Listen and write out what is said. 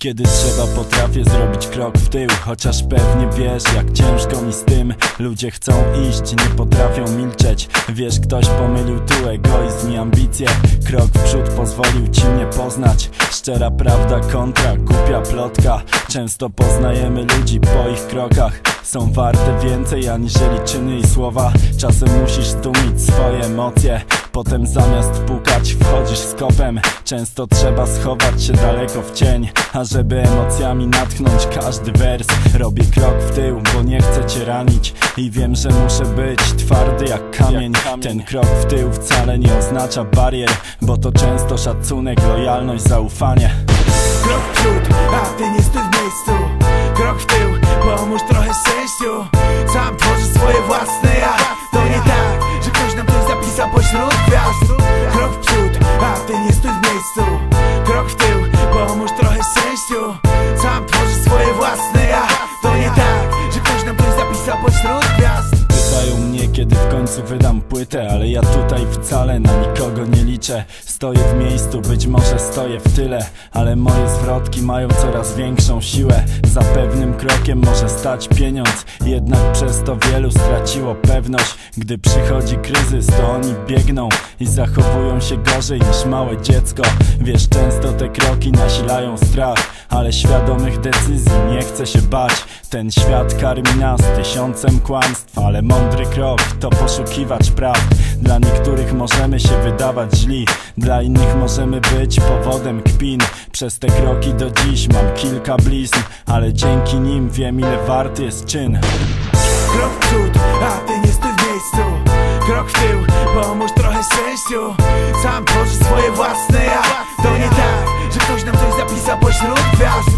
Kiedy trzeba, potrafię zrobić krok w tył. Chociaż pewnie wiesz, jak ciężko mi z tym. Ludzie chcą iść, nie potrafią milczeć. Wiesz, ktoś pomylił tu egoizm i ambicje. Krok w przód pozwolił ci mnie poznać. Szczera prawda kontra głupia plotka. Często poznajemy ludzi po ich krokach. Są warte więcej aniżeli czyny i słowa. Czasem musisz tłumić swoje emocje. Potem zamiast pukać wchodzisz z kopem. Często trzeba schować się daleko w cień. A żeby emocjami natchnąć każdy wers, robię krok w tył, bo nie chcę cię ranić. I wiem, że muszę być twardy jak kamień. Ten krok w tył wcale nie oznacza barier, bo to często szacunek, lojalność, zaufanie. Krok w przód, a ty nie stój w miejscu. Krok w tył, pomóż trochę szczęściu. Sam tworzysz swoje własne ja. To nie tak, że ktoś nam coś zapisał pośród gwiazd. Krok w przód, a ty nie stój w miejscu. Krok w tył, pomóż trochę szczęściu. Sam tworzysz swoje własne ja. To nie tak, że ktoś nam coś zapisał pośród gwiazd. Pytają mnie, kiedy w końcu wydam płytę, ale ja tutaj wcale na nikogo nie liczę. Stoję w miejscu, być może stoję w tyle, ale moje zwrotki mają coraz większą siłę. Za pewnym krokiem może stać pieniądz, jednak przez to wielu straciło pewność. Gdy przychodzi kryzys, to oni biegną i zachowują się gorzej niż małe dziecko. Wiesz, często te kroki nasilają strach, ale świadomych decyzji nie chcę się bać. Ten świat karmi nas tysiącem kłamstw, ale mądry krok to poszukiwacz prawd. Dla niektórych możemy się wydawać źli, dla innych możemy być powodem kpin. Przez te kroki do dziś mam kilka blizn, ale dzięki nim wiem, ile warty jest czyn. Krok w przód, a ty nie stój w miejscu. Krok w tył, pomóż trochę szczęściu. Sam tworzysz swoje własne ja. To nie tak, że ktoś nam coś zapisał pośród gwiazd.